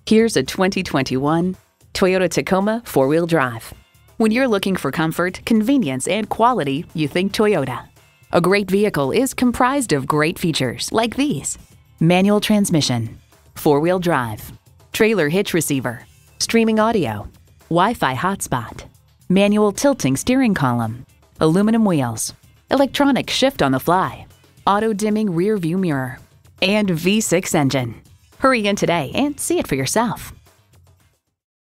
Here's a 2021 Toyota Tacoma four-wheel drive. When you're looking for comfort, convenience, and quality, you think Toyota. A great vehicle is comprised of great features like these: manual transmission, four-wheel drive, trailer hitch receiver, streaming audio, Wi-Fi hotspot, manual tilting steering column, aluminum wheels, electronic shift on the fly, auto-dimming rear view mirror, and V6 engine. Hurry in today and see it for yourself.